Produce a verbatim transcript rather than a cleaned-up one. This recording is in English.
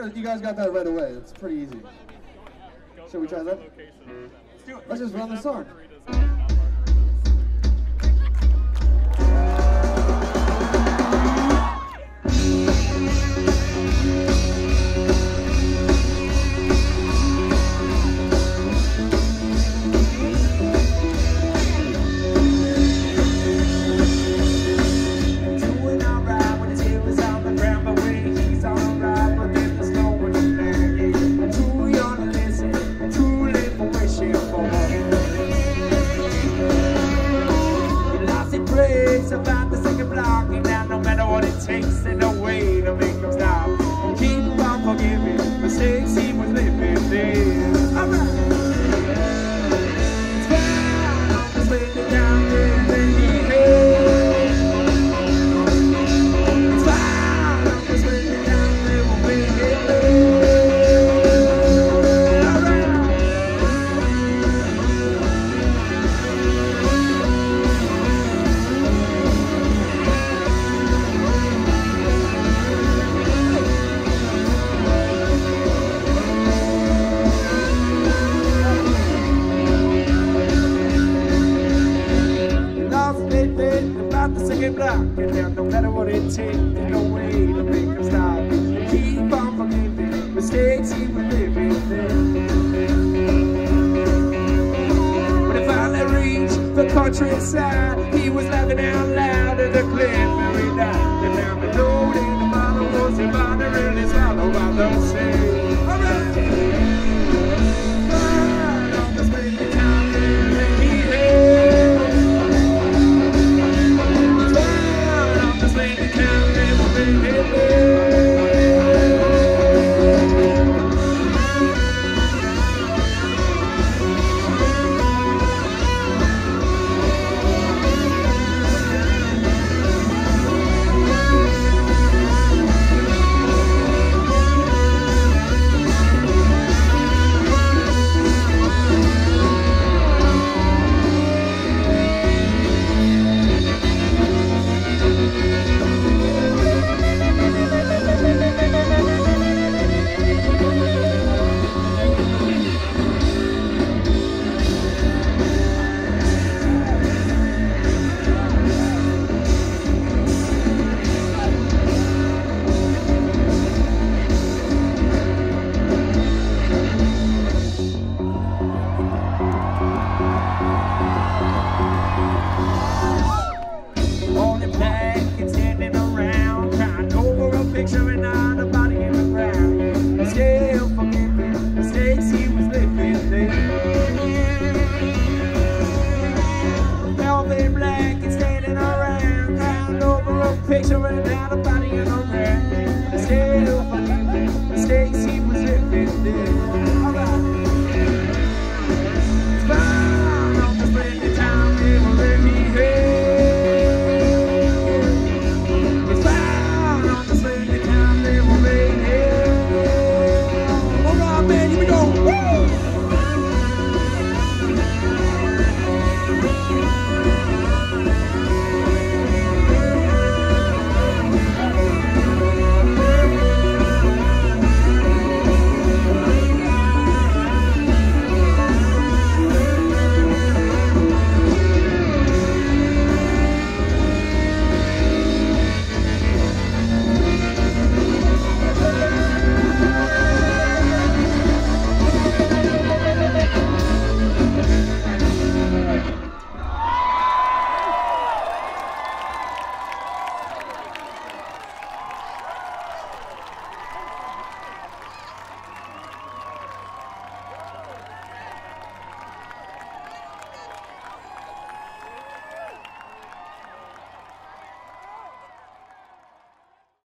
got, you guys got that right away. It's pretty easy. Should we try that? Let's just run the song. About the second block, and now no matter what it takes, there's no way to make him stop. Keep on forgiving mistakes he was living there. Alright, it's fine, I'm just waiting down there, baby. It's fine, I'm just waiting down there, baby. Block, and now no matter what it takes, there's no way to make him stop. Keep on forgiving mistakes he was living there. When he finally reached the countryside, he was laughing out loud at the Glenberry night. And now the road in the bottle was the bottle really swallowed by the sea. Alright! Picturing out about